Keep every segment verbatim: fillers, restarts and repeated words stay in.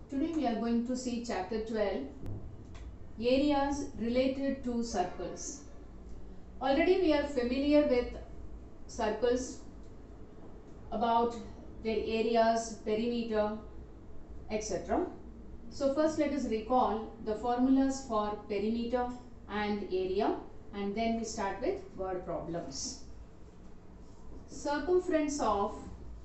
Today we are going to see chapter twelve, areas related to circles. Already we are familiar with circles, about their areas, perimeter, et cetera. So first let us recall the formulas for perimeter and area, and then we start with word problems. Circumference of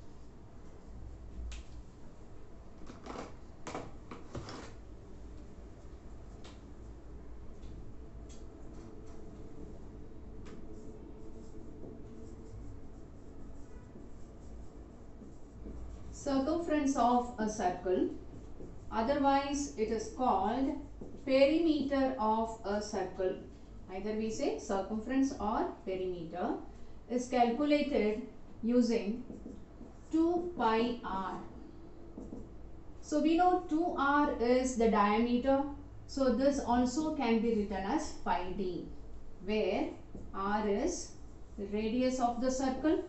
circumference of a circle, otherwise it is called perimeter of a circle. Either we say circumference or perimeter is calculated using two pi r. So we know two r is the diameter, so this also can be written as pi d, where r is the radius of the circle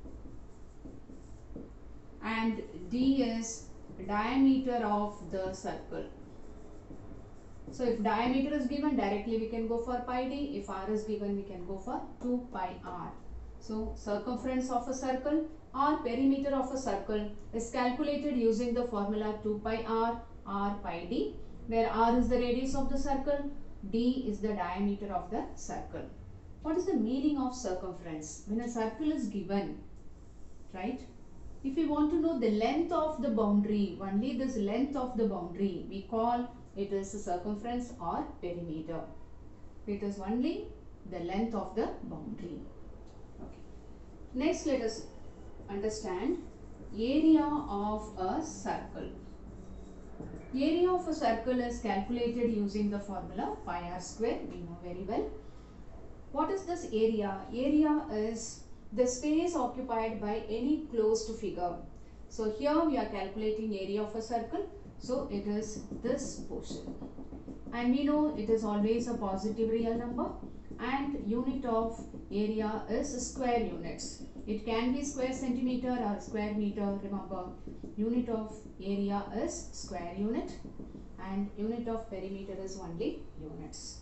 and d is diameter of the circle. So if diameter is given, directly we can go for pi d. If r is given, we can go for two pi r. So circumference of a circle or perimeter of a circle is calculated using the formula two pi r or pi d, where r is the radius of the circle, d is the diameter of the circle. What is the meaning of circumference? When a circle is given, right? If we want to know the length of the boundary, only this length of the boundary, we call it is a circumference or perimeter. It is only the length of the boundary. Okay. Next, let us understand area of a circle. Area of a circle is calculated using the formula pi r square. We know very well. What is this area? Area is the space occupied by any closed figure. So here we are calculating area of a circle. So it is this portion. And we know it is always a positive real number. And unit of area is square units. It can be square centimeter or square meter. Remember, unit of area is square unit. And unit of perimeter is only units.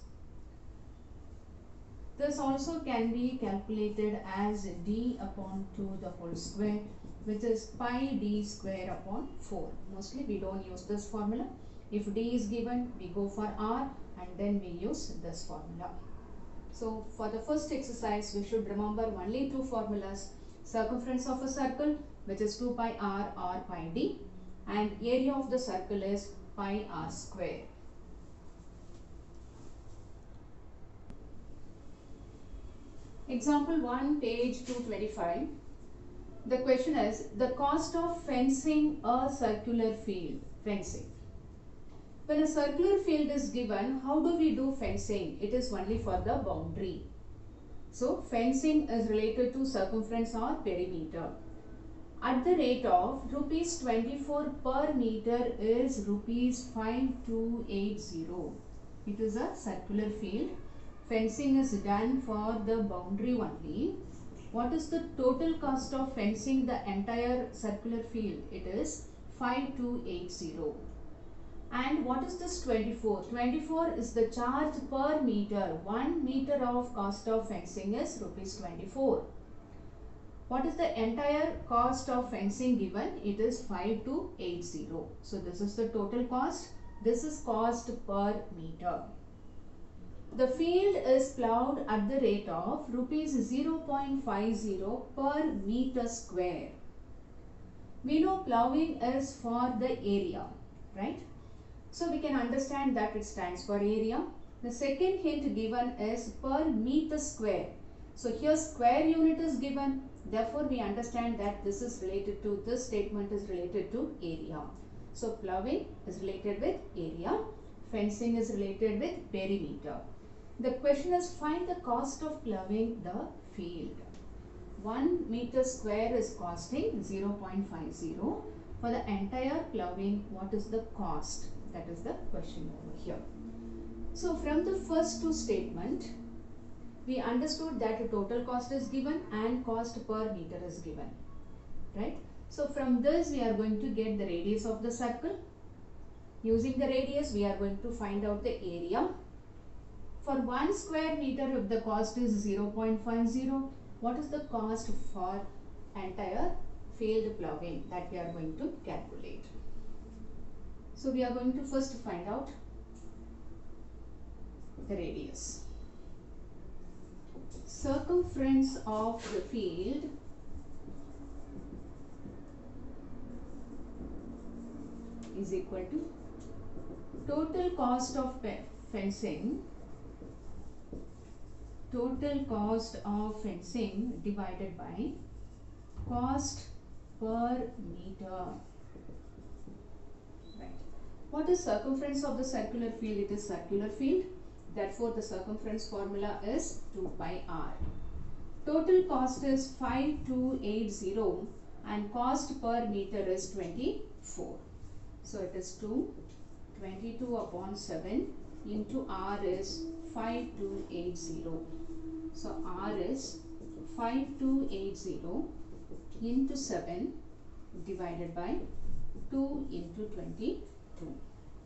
This also can be calculated as d upon two the whole square, which is pi d square upon four. Mostly we don't use this formula. If d is given, we go for r and then we use this formula. So for the first exercise, we should remember only two formulas. Circumference of a circle, which is two pi r or pi d, and area of the circle is pi r square. Example one, page two twenty-five. The question is the cost of fencing a circular field. Fencing. When a circular field is given, how do we do fencing? It is only for the boundary. So fencing is related to circumference or perimeter. At the rate of rupees twenty-four per meter is rupees five two eight zero. It is a circular field. Fencing is done for the boundary only. What is the total cost of fencing the entire circular field? It is five two eight zero. And what is this twenty-four? twenty-four is the charge per meter. one meter of cost of fencing is rupees twenty-four. What is the entire cost of fencing given? It is five two eight zero. So this is the total cost. This is cost per meter. The field is ploughed at the rate of rupees zero point five zero per meter square. We know ploughing is for the area, right? So we can understand that it stands for area. The second hint given is per meter square. So here square unit is given. Therefore we understand that this is related to, this statement is related to area. So ploughing is related with area. Fencing is related with perimeter. The question is find the cost of ploughing the field. one meter square is costing zero point five zero. For the entire ploughing, what is the cost? That is the question over here. So from the first two statement, we understood that the total cost is given and cost per meter is given, right? So from this we are going to get the radius of the circle Using the radius, we are going to find out the area. For one square meter, if the cost is zero point five zero, what is the cost for entire field ploughing that we are going to calculate? So we are going to first find out the radius. Circumference of the field is equal to total cost of fencing, total cost of fencing divided by cost per meter. Right. What is circumference of the circular field? It is circular field. Therefore, the circumference formula is two pi r. Total cost is five two eight zero and cost per meter is twenty-four. So, it is two, twenty-two upon seven into r is five two eight zero. So, r is five two eight zero into seven divided by two into twenty-two.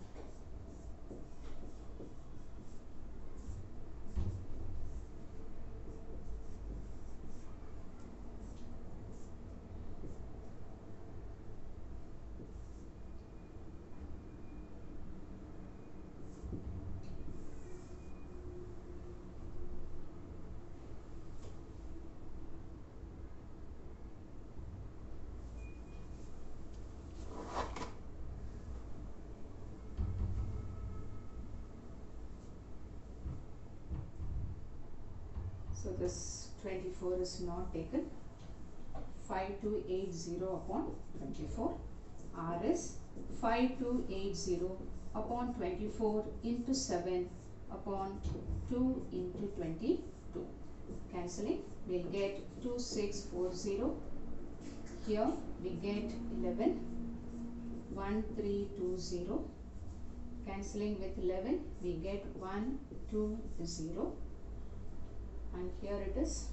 So this twenty-four is not taken. five two eight zero upon twenty-four. R is five two eight zero upon twenty-four into seven upon two into twenty-two. Cancelling, we will get two six four zero. Here we get eleven. one three two zero. Cancelling with eleven, we get one two zero. And here it is,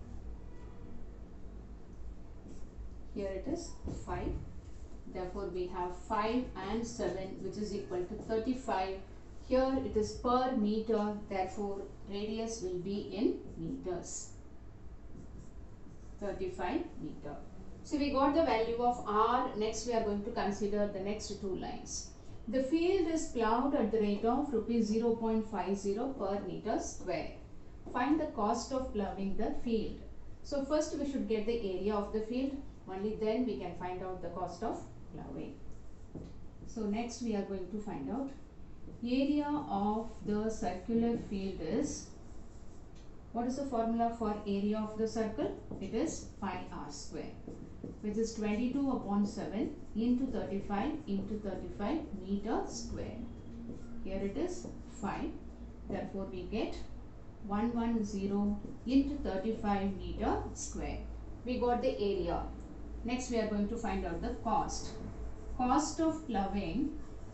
here it is five. Therefore, we have five and seven, which is equal to thirty-five. Here it is per meter, therefore radius will be in meters. thirty-five meter. So we got the value of r. Next we are going to consider the next two lines. The field is ploughed at the rate of rupees zero point five zero per meter square. Find the cost of ploughing the field. So first we should get the area of the field. Only then we can find out the cost of ploughing. So next we are going to find out area of the circular field is, what is the formula for area of the circle? It is pi r square, which is twenty-two upon seven into thirty-five into thirty-five meter square. Here it is five. Therefore we get one hundred ten into thirty-five meter square. We got the area. Next we are going to find out the cost. Cost of ploughing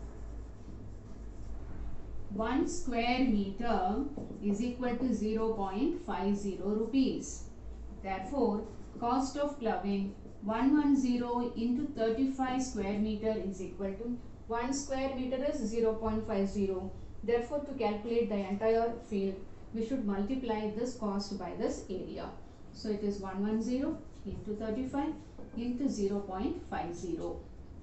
one square meter is equal to zero point five zero rupees. Therefore, cost of ploughing one hundred ten into thirty-five square meter is equal to one square meter is zero point five zero. Therefore, to calculate the entire field, we should multiply this cost by this area. So it is one hundred ten into thirty-five into zero point five zero.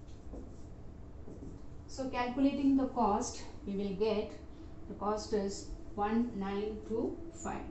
So calculating the cost, we will get the cost is one thousand nine hundred twenty-five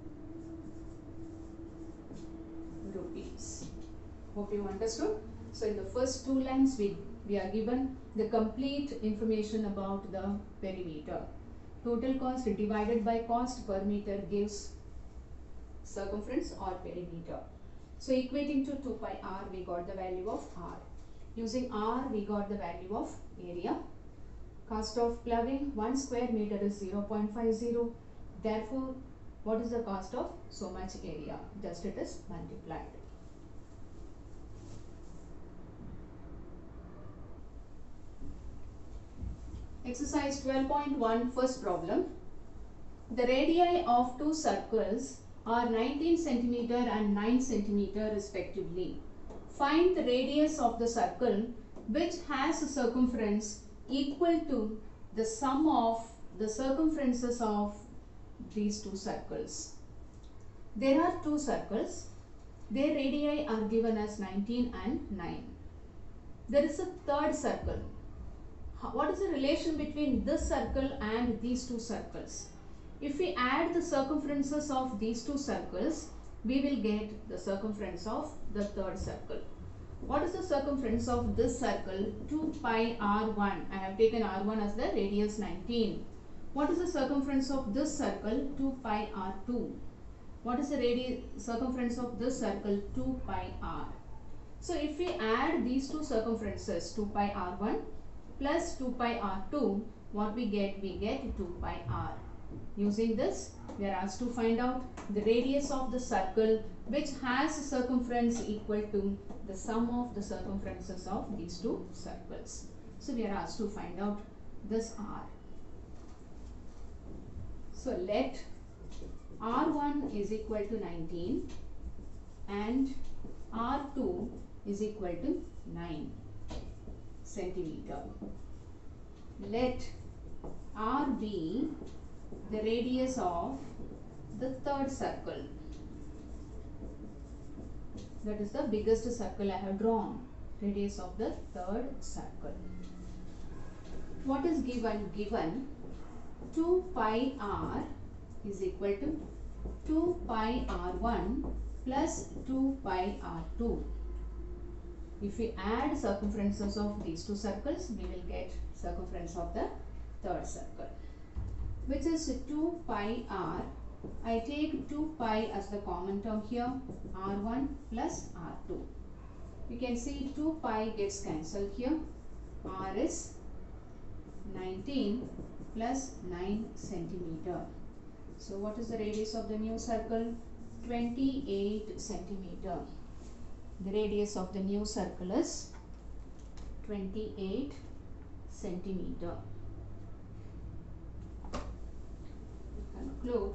rupees. Hope you understood. So in the first two lines, we, we are given the complete information about the perimeter. Total cost divided by cost per meter gives circumference or perimeter. So equating to two pi r, we got the value of r. Using r, we got the value of area. Cost of ploughing one square meter is zero point five zero. Therefore, what is the cost of so much area? Just it is multiplied. Exercise twelve point one, first problem. The radii of two circles are nineteen centimeter and nine centimeter respectively. Find the radius of the circle which has a circumference equal to the sum of the circumferences of these two circles. There are two circles. Their radii are given as nineteen and nine. There is a third circle. What is the relation between this circle and these two circles? If we add the circumferences of these two circles, we will get the circumference of the third circle. What is the circumference of this circle? two pi r one. I have taken r one as the radius nineteen. What is the circumference of this circle? two pi r two. What is the radius circumference of this circle? two pi r. So if we add these two circumferences, two pi r one plus two pi r two, what we get? We get two pi r. Using this, we are asked to find out the radius of the circle which has a circumference equal to the sum of the circumferences of these two circles. So we are asked to find out this r. So let r one is equal to nineteen and r two is equal to nine centimeter. Let r be the radius of the third circle. That is the biggest circle I have drawn. Radius of the third circle. What is given? Given two pi r is equal to two pi r one plus two pi r two. If we add circumferences of these two circles, we will get circumference of the third circle, which is two pi r. I take two pi as the common term here, r one plus r two. You can see two pi gets cancelled here. R is nineteen plus nine centimeter. So what is the radius of the new circle? twenty-eight centimeter. The radius of the new circle is twenty-eight centimeter. Conclude.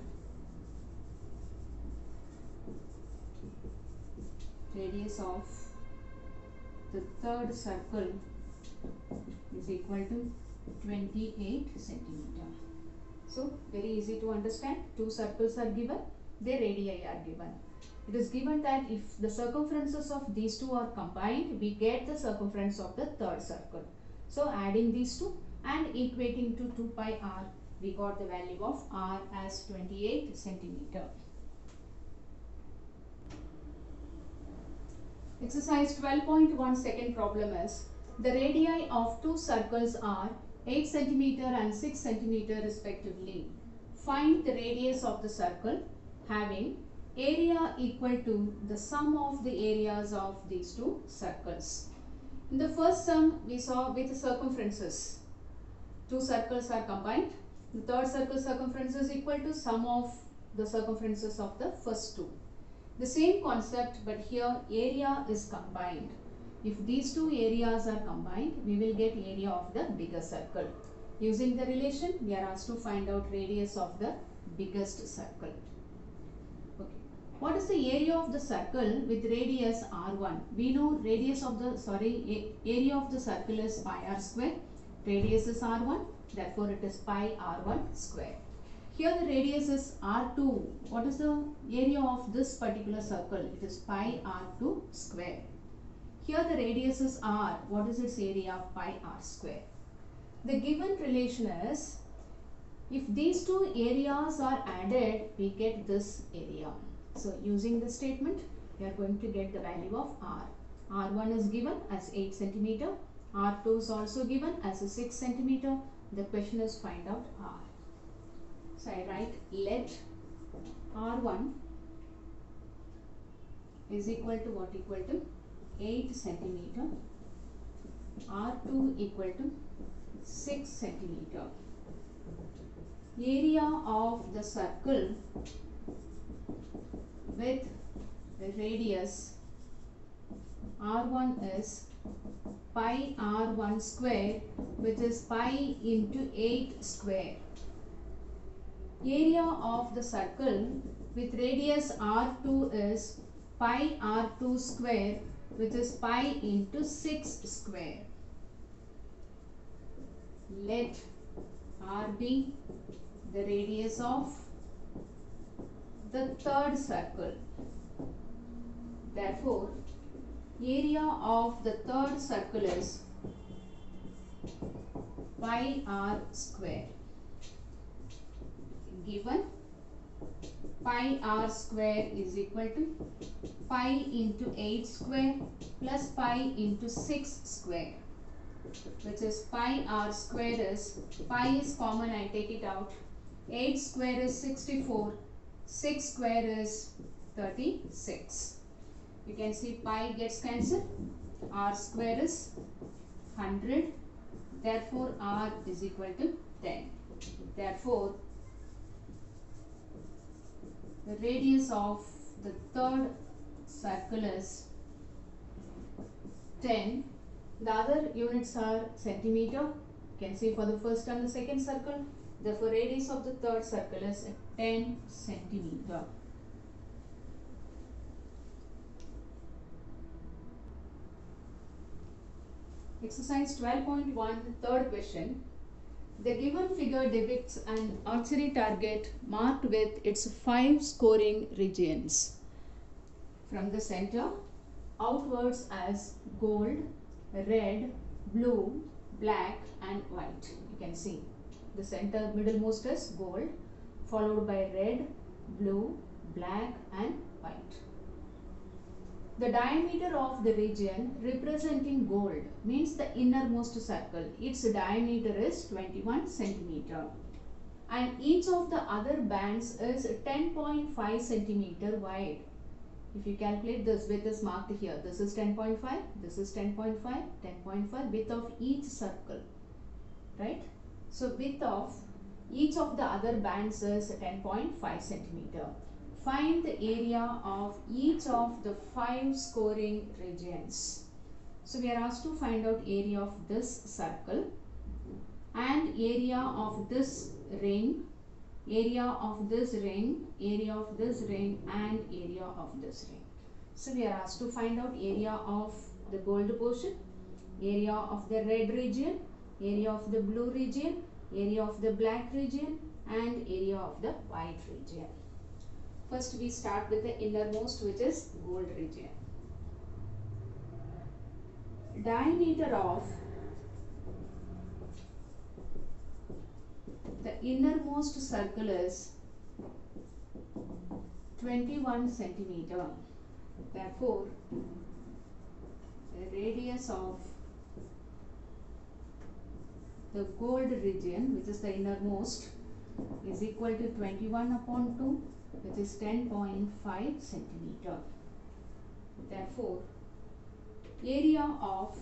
Radius of the third circle is equal to twenty-eight centimeter. So very easy to understand. Two circles are given, their radii are given. It is given that if the circumferences of these two are combined, we get the circumference of the third circle. So adding these two and equating to two pi r, we got the value of r as twenty-eight centimeter. Exercise twelve point one second problem is the radii of two circles are eight centimeter and six centimeter respectively. Find the radius of the circle having area equal to the sum of the areas of these two circles. In the first sum, we saw with circumferences. Two circles are combined. The third circle circumference is equal to sum of the circumferences of the first two. The same concept, but here area is combined. If these two areas are combined, we will get area of the bigger circle. Using the relation, we are asked to find out radius of the biggest circle. Okay. What is the area of the circle with radius r one? We know radius of the, sorry, area of the circle is pi r square. Radius is r one, therefore it is pi r one square. Here the radius is r two. What is the area of this particular circle? It is pi r two square. Here the radius is r. What is its area? Pi r square. The given relation is, if these two areas are added, we get this area. So using this statement, we are going to get the value of r. r one is given as eight centimeter. r two is also given as a six centimeter. The question is find out r. So I write let r one is equal to what? Equal to eight centimeter. r two equal to six centimeter. Area of the circle with the radius r one is pi r one square, which is pi into eight square. Area of the circle with radius r two is pi r two square, which is pi into six square. Let R be the radius of the third circle. Therefore, area of the third circle is pi r square. Given pi r square is equal to pi into eight square plus pi into six square, which is pi r square is, pi is common, I take it out, eight square is sixty-four, six square is thirty-six. You can see pi gets cancelled, r square is one hundred, therefore r is equal to ten. Therefore, the radius of the third circle is ten. The other units are centimeter. You can see for the first and the second circle. Therefore, radius of the third circle is ten centimeter. Exercise twelve point one, third question. The given figure depicts an archery target marked with its five scoring regions from the center outwards as gold, red, blue, black and white. You can see the center middlemost is gold, followed by red, blue, black and white. The diameter of the region representing gold means the innermost circle. Its diameter is twenty-one centimeter, and each of the other bands is ten point five centimeter wide. If you calculate, this width is marked here. This is ten point five, this is ten point five, ten point five, width of each circle, right? So width of each of the other bands is ten point five centimeter. Find the area of each of the five scoring regions. So we are asked to find out area of this circle and area of this ring, area of this ring, area of this ring and area of this ring. So we are asked to find out area of the gold portion, area of the red region, area of the blue region, area of the black region and area of the white region. First we start with the innermost, which is gold region. Diameter of the innermost circle is twenty-one centimeter. Therefore, the radius of the gold region, which is the innermost, is equal to twenty-one upon two, which is ten point five centimeter. Therefore, area of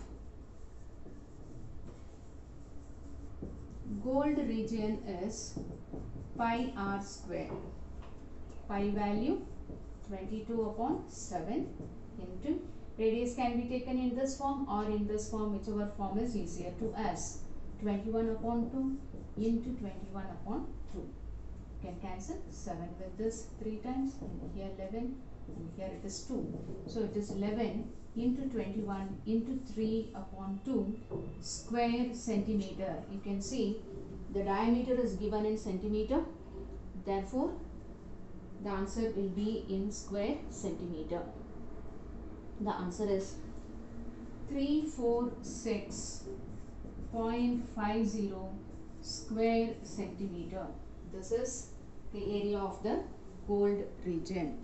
gold region is pi r square. Pi value twenty-two upon seven into, radius can be taken in this form or in this form, whichever form is easier to us. twenty-one upon two into twenty-one upon two. Can cancel seven with this three times, and here eleven, and here it is two. So it is eleven into twenty-one into three upon two square centimeter. You can see the diameter is given in centimeter. Therefore, the answer will be in square centimeter. The answer is three hundred forty-six point five zero square centimeter. This is the area of the gold region.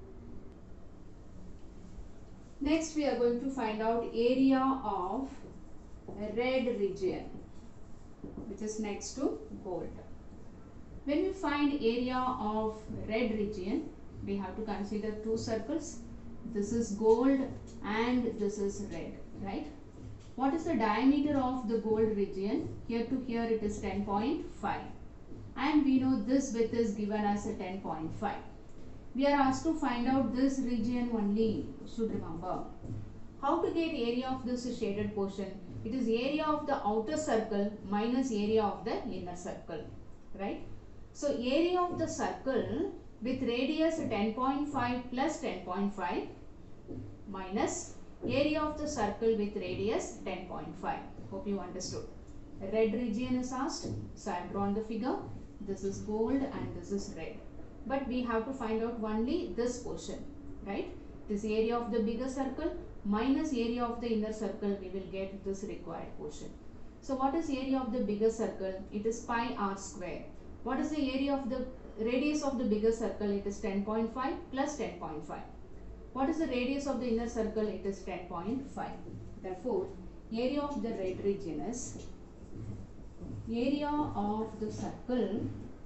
Next we are going to find out area of red region, which is next to gold. When we find area of red region, we have to consider two circles. This is gold and this is red, right? What is the diameter of the gold region? Here to here it is ten point five. And we know this width is given as a ten point five. We are asked to find out this region only, should remember. How to get area of this shaded portion? It is area of the outer circle minus area of the inner circle, right? So area of the circle with radius ten point five plus ten point five minus area of the circle with radius ten point five. Hope you understood. red region is asked. So I have drawn the figure. This is gold and this is red. But we have to find out only this portion, right? This area of the bigger circle minus area of the inner circle, we will get this required portion. So what is area of the bigger circle? It is pi r square. What is the area of the radius of the bigger circle? It is ten point five plus ten point five. What is the radius of the inner circle? It is ten point five. Therefore, area of the red region is area of the circle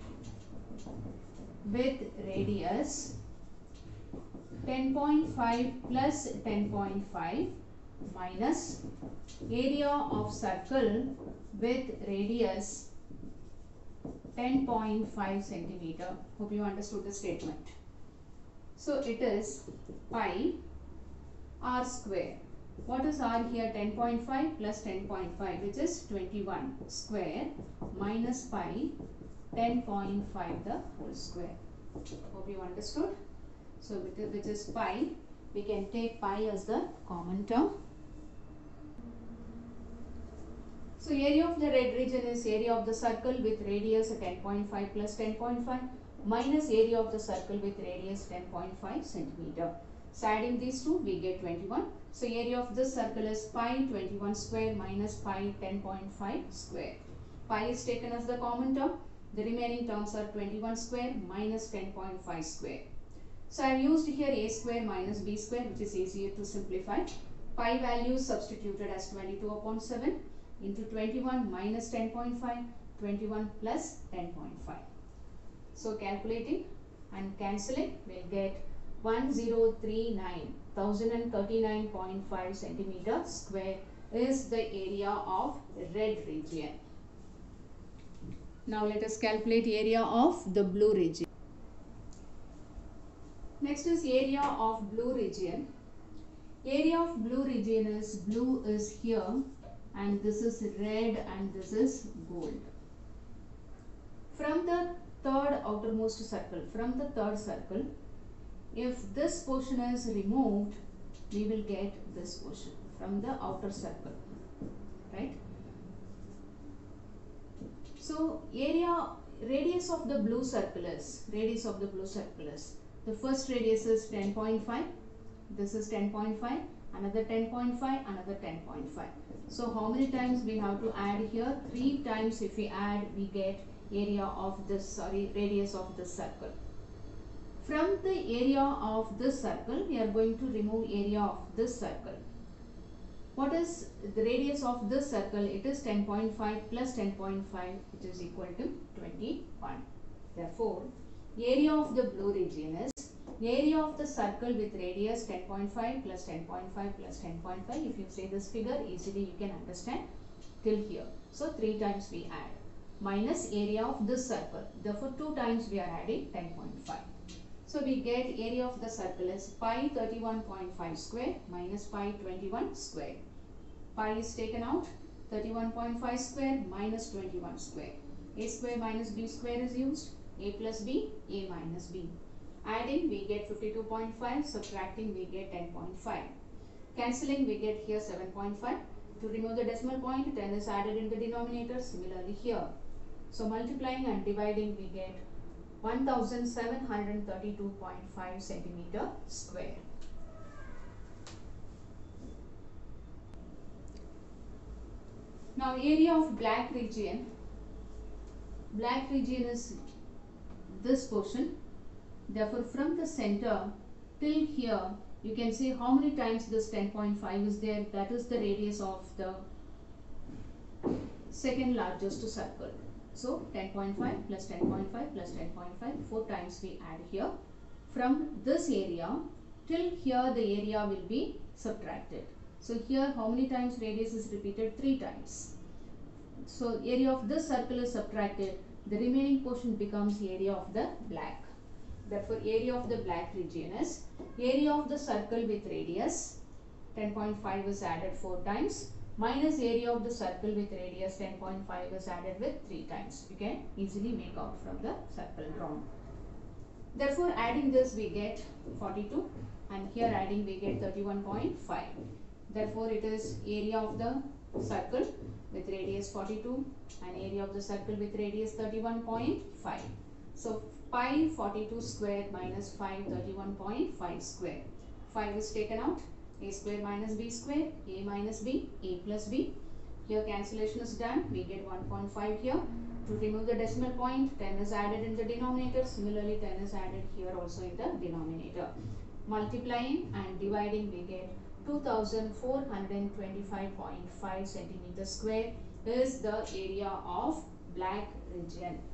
with radius ten point five plus ten point five minus area of circle with radius ten point five centimeter. Hope you understood the statement. So it is pi r square. What is r here? ten point five plus ten point five, which is twenty-one square minus pi ten point five the whole square. Hope you understood. So which is pi, we can take pi as the common term. So area of the red region is area of the circle with radius ten point five plus ten point five minus area of the circle with radius ten point five centimeter. So adding these two, we get twenty-one. So area of this circle is pi twenty-one square minus pi ten point five square. Pi is taken as the common term. The remaining terms are twenty-one square minus ten point five square. So I have used here a square minus b square, which is easier to simplify. Pi value substituted as twenty-two upon seven into twenty-one minus ten point five, twenty-one plus ten point five. So calculating and cancelling, we will get one thousand thirty-nine, one thousand thirty-nine point five centimeter square is the area of red region. Now let us calculate area of the blue region. Next is area of blue region. Area of blue region is blue is here and this is red and this is gold. From the third outermost circle, from the third circle, if this portion is removed, we will get this portion from the outer circle, right? So area, radius of the blue circle is, radius of the blue circle is, the first radius is ten point five, this is ten point five, another ten point five, another ten point five. So how many times we have to add here? Three times. If we add, we get area of this, sorry, radius of this circle. From the area of this circle, we are going to remove area of this circle. What is the radius of this circle? It is ten point five plus ten point five, which is equal to twenty-one. Therefore, area of the blue region is area of the circle with radius ten point five plus ten point five plus ten point five. If you say this figure, easily you can understand till here. So three times we add minus area of this circle. Therefore, two times we are adding ten point five. So we get area of the circle is pi thirty-one point five square minus pi twenty-one square. Pi is taken out. thirty-one point five square minus twenty-one square. A square minus b square is used. A plus b, a minus b. Adding, we get fifty-two point five. Subtracting, we get ten point five. Cancelling, we get here seven point five. To remove the decimal point, ten is added in the denominator. Similarly here. So multiplying and dividing, we get one thousand seven hundred thirty-two point five centimeter square. Now area of black region. Black region is this portion. Therefore, from the center till here, you can see how many times this ten point five is there. That is the radius of the second largest circle. So ten point five plus ten point five plus ten point five, four times we add here. From this area till here, the area will be subtracted. So here, how many times radius is repeated? Three times. So area of this circle is subtracted. The remaining portion becomes area of the black. Therefore, area of the black region is area of the circle with radius ten point five is added four times minus area of the circle with radius ten point five is added with three times. You can easily make out from the circle drawn. Therefore, adding this we get forty-two and here adding we get thirty-one point five. Therefore, it is area of the circle with radius forty-two and area of the circle with radius thirty-one point five. So pi forty-two square minus five thirty-one point five square. five is taken out. A square minus b square, a minus b, a plus b. Here cancellation is done. We get one point five here. To remove the decimal point, ten is added in the denominator. Similarly, ten is added here also in the denominator. Multiplying and dividing, we get two thousand four hundred twenty-five point five centimeter square is the area of black region.